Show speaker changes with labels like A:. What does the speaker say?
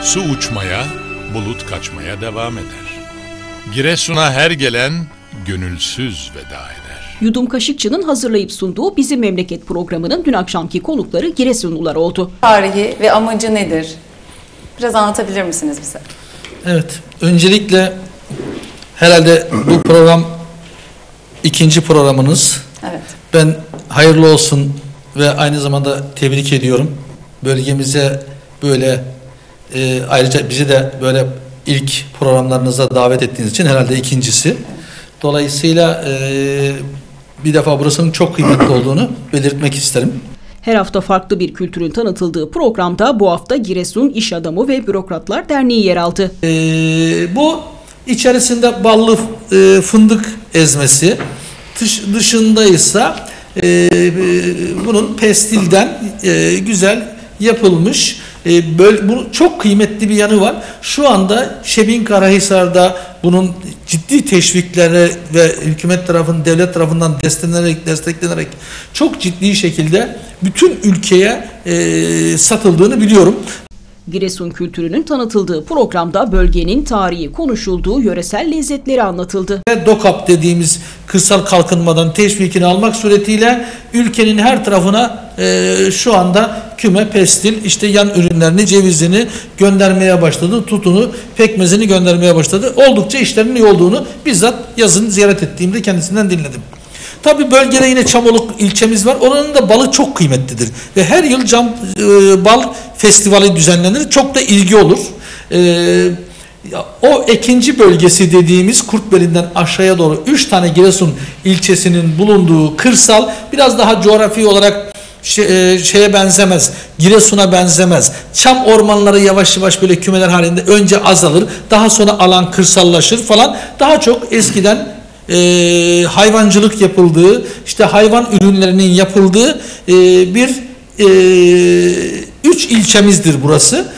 A: Su uçmaya, bulut kaçmaya devam eder. Giresun'a her gelen gönülsüz veda eder.
B: Yudum Kaşıkçı'nın hazırlayıp sunduğu Bizim Memleket programının dün akşamki konukları Giresunlular oldu.
C: Tarihi ve amacı nedir? Biraz anlatabilir misiniz bize?
D: Evet, öncelikle herhalde bu program ikinci programınız.
C: Evet.
D: Ben hayırlı olsun ve aynı zamanda tebrik ediyorum. Bölgemize böyle ayrıca bizi de böyle ilk programlarınıza davet ettiğiniz için herhalde ikincisi. Dolayısıyla bir defa burasının çok kıymetli olduğunu belirtmek isterim.
B: Her hafta farklı bir kültürün tanıtıldığı programda bu hafta Giresun İş Adamı ve Bürokratlar Derneği yer aldı.
D: Bu içerisinde ballı fındık ezmesi, dışındaysa bunun pestilden güzel yapılmış. Bu çok kıymetli bir yanı var. Şu anda Şebin Karahisar'da bunun ciddi teşviklere ve hükümet tarafından, devlet tarafından desteklenerek çok ciddi şekilde bütün ülkeye satıldığını biliyorum.
B: Giresun kültürünün tanıtıldığı programda bölgenin tarihi konuşulduğu, yöresel lezzetleri anlatıldı.
D: DOKAP dediğimiz kırsal kalkınmadan teşvikini almak suretiyle ülkenin her tarafına şu anda küme, pestil, işte yan ürünlerini, cevizini göndermeye başladı. Tutunu, pekmezini göndermeye başladı. Oldukça işlerinin iyi olduğunu bizzat yazın ziyaret ettiğimde kendisinden dinledim. Tabii bölgede yine Çamoluk ilçemiz var. Oranın da balı çok kıymetlidir. Ve her yıl bal festivali düzenlenir. Çok da ilgi olur. O ikinci bölgesi dediğimiz Kurtbeli'nden aşağıya doğru 3 tane Giresun ilçesinin bulunduğu kırsal biraz daha coğrafi olarak şeye benzemez. Giresun'a benzemez. Çam ormanları yavaş yavaş böyle kümeler halinde önce azalır. Daha sonra alan kırsallaşır falan. Daha çok eskiden hayvancılık yapıldığı, işte hayvan ürünlerinin yapıldığı bir 3 ilçemizdir burası.